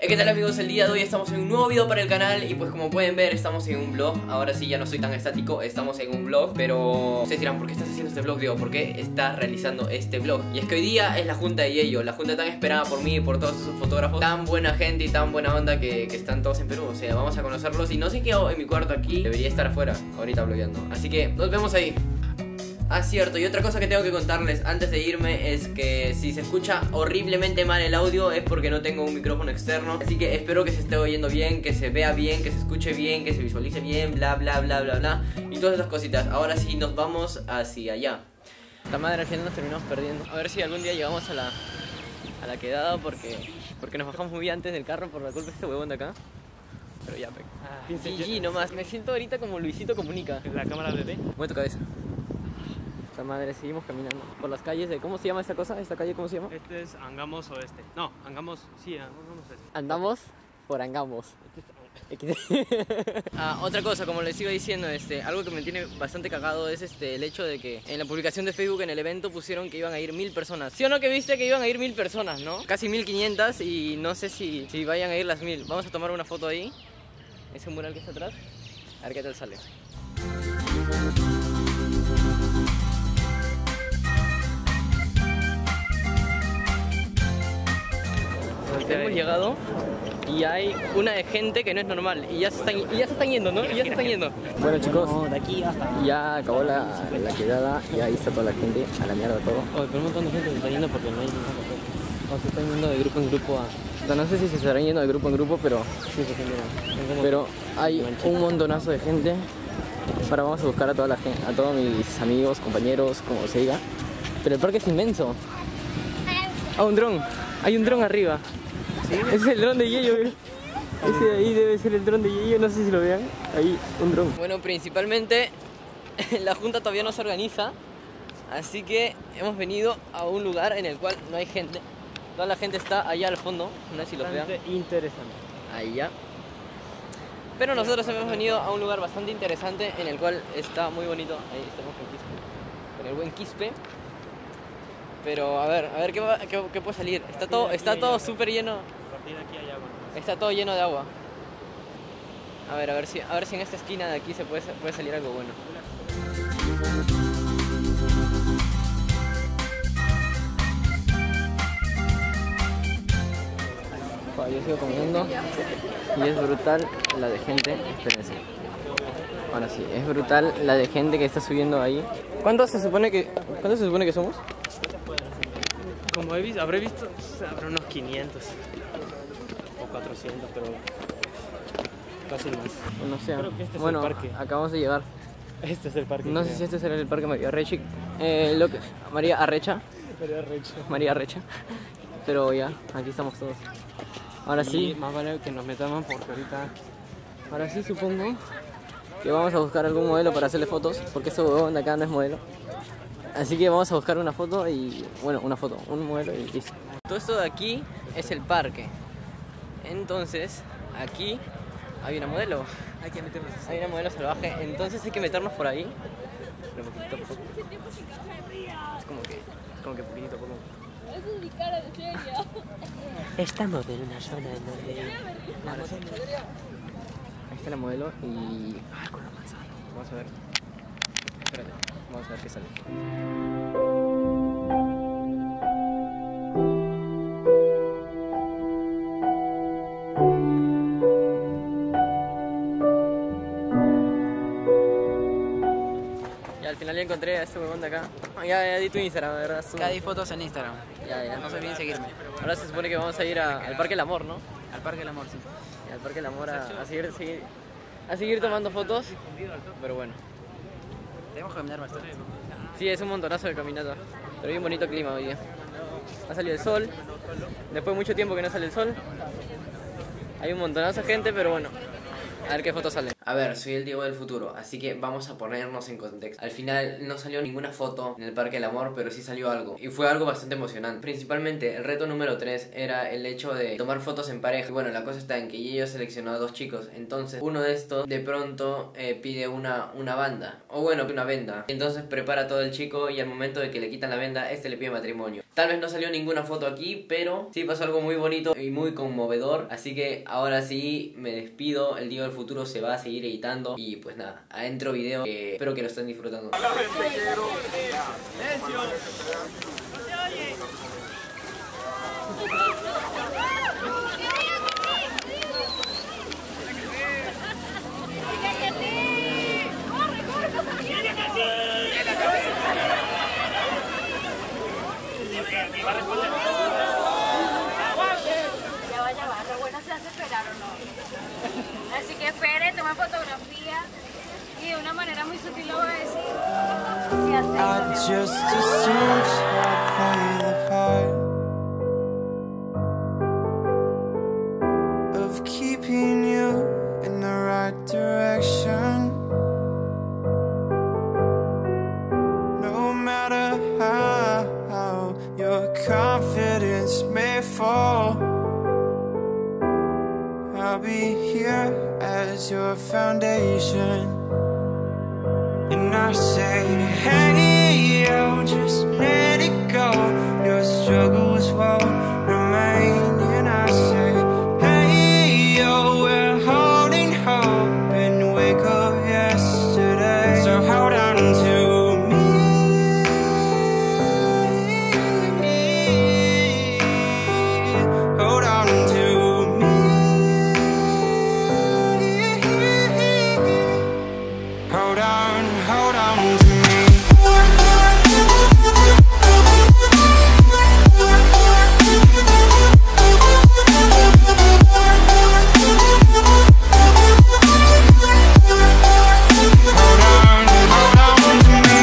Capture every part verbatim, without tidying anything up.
¿Qué tal amigos? El día de hoy estamos en un nuevo video para el canal y pues como pueden ver estamos en un vlog. Ahora sí ya no soy tan estático, estamos en un vlog. Pero ustedes dirán, ¿por qué estás haciendo este vlog? Digo, ¿por qué estás realizando este vlog? Y es que hoy día es la junta de Yayo, la junta tan esperada por mí y por todos esos fotógrafos. Tan buena gente y tan buena onda que, que están todos en Perú. O sea, vamos a conocerlos y no sé qué hago en mi cuarto aquí. Debería estar afuera, ahorita vlogueando. Así que nos vemos ahí. Ah, cierto, y otra cosa que tengo que contarles antes de irme es que si se escucha horriblemente mal el audio es porque no tengo un micrófono externo. Así que espero que se esté oyendo bien, que se vea bien, que se escuche bien, que se visualice bien, bla bla bla bla bla y todas esas cositas. Ahora sí nos vamos hacia allá. Esta madre al final nos terminamos perdiendo. A ver si algún día llegamos a la, a la quedada porque, porque nos bajamos muy bien antes del carro por la culpa de este huevón de acá. Pero ya, pe. Ah, G G nomás, me siento ahorita como Luisito Comunica. ¿La cámara bebé? Mueve tu cabeza. Esta madre, seguimos caminando por las calles de... ¿Cómo se llama esta cosa? ¿Esta calle cómo se llama? Este es Angamos Oeste. No, Angamos... Sí, Angamos Oeste. Andamos por Angamos. Ah, otra cosa, como les sigo diciendo, este, algo que me tiene bastante cagado es este, el hecho de que en la publicación de Facebook en el evento pusieron que iban a ir mil personas. ¿Sí o no que viste que iban a ir mil personas, no? Casi mil quinientas y no sé si, si vayan a ir las mil. Vamos a tomar una foto ahí. Ese mural que está atrás. A ver qué tal sale. Hemos llegado y hay una de gente que no es normal y ya se están, y ya se están yendo, ¿no? Y ya se están yendo. Bueno chicos, no, de aquí hasta... ya acabó la, la quedada y ahí está toda la gente, a la mierda todo. Oye, pero un montón de gente se está yendo porque no hay ningún papel. O se están yendo de grupo en grupo a... O sea, no sé si se estarán yendo de grupo en grupo, pero... Sí, se están yendo. Pero hay un montonazo de gente. Ahora vamos a buscar a toda la gente, a todos mis amigos, compañeros, como se diga. Pero el parque es inmenso. Ah, un dron. Hay un dron arriba. ¿Sí? Ese es el dron de Yayo. Ese de ahí debe ser el dron de Yayo, no sé si lo vean. Ahí, un dron. Bueno, principalmente la junta todavía no se organiza. Así que hemos venido a un lugar en el cual no hay gente. Toda la gente está allá al fondo. No sé si lo vean. Interesante. Allá. Pero nosotros hemos venido a un lugar bastante interesante en el cual está muy bonito. Ahí estamos con Quispe, con el buen Quispe. Pero a ver, a ver qué, va, qué, qué puede salir. Está todo, está todo súper lleno. A partir de aquí hay agua. Está todo lleno de agua. A ver, a ver si, a ver si en esta esquina de aquí se puede, puede salir algo bueno. Yo sigo comiendo y es brutal la de gente. Espérense. Ahora sí, es brutal la de gente que está subiendo ahí. ¿Cuántos se supone que, cuántos se supone que somos? Como he visto, habré visto, habrá unos quinientos o cuatrocientos, pero casi más. No sé. Creo que este es bueno, el parque. Acabamos de llegar. Este es el parque. No creo. sé si este será el parque María Arrecha. Eh, lo que, María Arrecha. María Arrecha. María Arrecha. Pero ya, aquí estamos todos. Ahora sí. Más vale que nos metamos porque ahorita... Ahora sí supongo que vamos a buscar algún modelo para hacerle fotos, porque ese huevón de acá no es modelo. Así que vamos a buscar una foto y... Bueno, una foto, un modelo y listo. Todo esto de aquí es el parque. Entonces, aquí hay una modelo. Hay que meternos así. Hay una modelo salvaje, entonces hay que meternos por ahí. Pero poquito a poco. Es como que... Es como que poquito a poco. Esa es mi cara de serio. Estamos en una zona en donde... La modelo. Ahí está la modelo y... Ah, con la manzana. Vamos a ver. Espérate, vamos a ver qué sale. Ya al final ya encontré a este huevón de acá. Ah, ya, ya di tu Instagram, de verdad. Ya di fotos en Instagram. Ya, ya. No se olviden seguirme. Ahora se supone que vamos a ir a, al Parque del Amor, ¿no? Al Parque del Amor, sí. Al Parque del Amor a, a, seguir, seguir, a seguir tomando fotos. Pero bueno. Tenemos que caminar bastante. Sí, es un montonazo de caminata. Pero hay un bonito clima hoy día. Ha salido el sol. Después de mucho tiempo que no sale el sol. Hay un montonazo de gente, pero bueno. A ver qué fotos salen. A ver, soy el Diego del futuro, así que vamos a ponernos en contexto. Al final no salió ninguna foto en el Parque del Amor, pero sí salió algo. Y fue algo bastante emocionante. Principalmente, el reto número tres era el hecho de tomar fotos en pareja. Y bueno, la cosa está en que yo seleccionó a dos chicos. Entonces, uno de estos de pronto eh, pide una, una banda. O bueno, una venda. Entonces prepara todo el chico y al momento de que le quitan la venda, este le pide matrimonio. Tal vez no salió ninguna foto aquí, pero sí pasó algo muy bonito y muy conmovedor. Así que ahora sí me despido. El Diego del futuro se va a seguir editando. Y pues nada, adentro video. Eh, espero que lo estén disfrutando. Ya va, ya va, lo bueno se hace esperar o no. Así que espere, toma fotografía y de una manera muy sutil lo voy a decir. Si I hace just assumed I'd play the part of keeping you in the right direction. No matter how your confidence may fall, I'll be here as your foundation. And I say, hey, yo, just let it go. Your struggles won't remain. And I say, hey, yo, we're holding hope and wake up yesterday. So hold on to me. Hold on to me. Hold on, hold on to me. Hold on, hold on to me.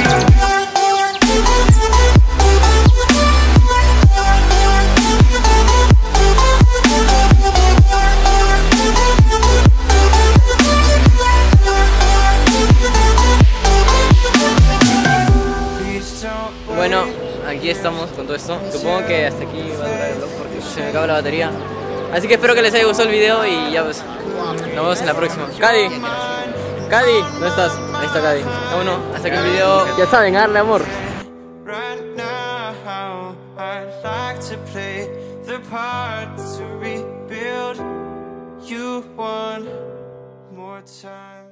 Please don't Bueno, aquí estamos con todo esto. Supongo que hasta aquí va a durar el vlog porque se me acaba la batería. Así que espero que les haya gustado el video y ya pues, nos vemos en la próxima. Cadi, Cadi, ¿dónde estás? Ahí está Cadi. Bueno, hasta aquí el video. Ya saben, darle amor. right now. I'd like to play the part to rebuild you one more time.